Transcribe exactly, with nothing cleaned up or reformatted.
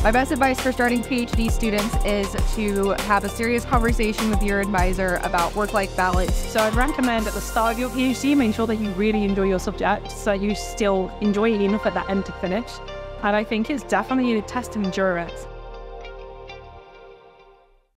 My best advice for starting PhD students is to have a serious conversation with your advisor about work-life balance. So I'd recommend at the start of your PhD, make sure that you really enjoy your subject so that you still enjoy it enough at the end to finish. And I think it's definitely a test of endurance.